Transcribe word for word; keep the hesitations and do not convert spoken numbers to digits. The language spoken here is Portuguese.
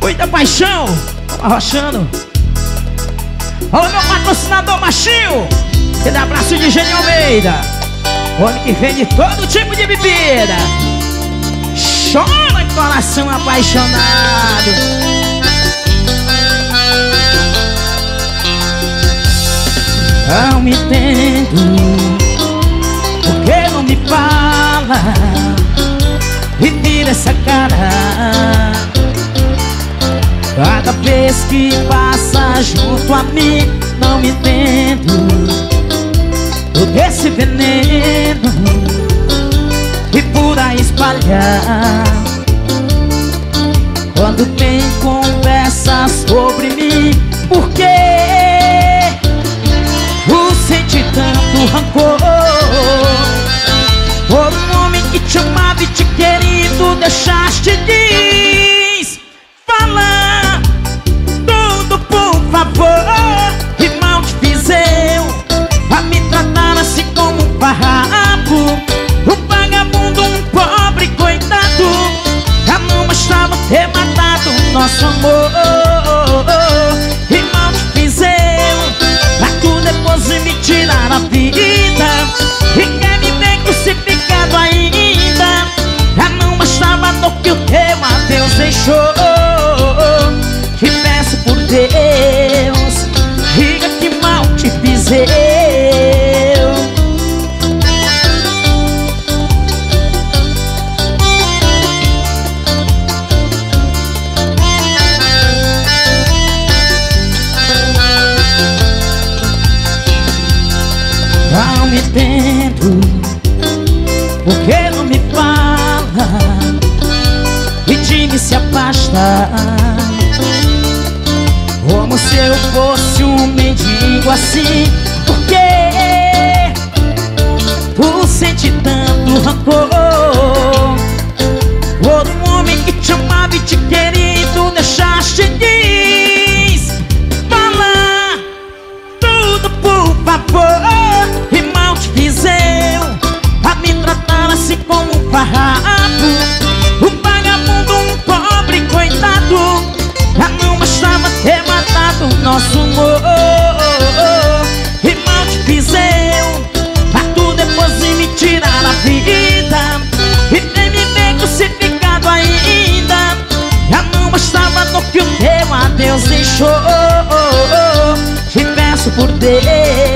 Muita paixão, arrochando. Olha meu patrocinador machinho. Aquele abraço de Gênio Almeida, homem que vende todo tipo de bebida. Chora coração apaixonado. Não me entendo, por que não me fala e vira essa cara? Cada vez que passa junto a mim, não me entendo todo esse veneno e por aí espalhar. Quando tem conversa sobre mim, por que tu sente tanto rancor? Por um homem que te amava e te querido deixaste de falar tudo, por favor. Que mal te fiz eu a me tratar assim como um farrapo, um vagabundo, um pobre coitado. Já não bastava ter matado nosso amor. Que mal te fiz eu pra tu depois me tirar a vida e quer me ver crucificado ainda. Já não bastava no que o teu adeus deixou. Te peço por Deus, diga que mal te fiz eu. Não me entendo, por que não me fala e de mim se afasta, como se eu fosse um mendigo assim. Por que tu sente tanto rancor? Por um homem que te amava e te querido deixaste de falar tudo, por favor. E mal te fiz eu a me tratar assim como um farrapo, um vagabundo, um pobre coitado. Já não bastava ter matado nosso amor. E mal te fiz eu pra tu depois me tirar a vida e nem me ver crucificado ainda. Já não bastava no que o teu adeus deixou. Te peço por Deus,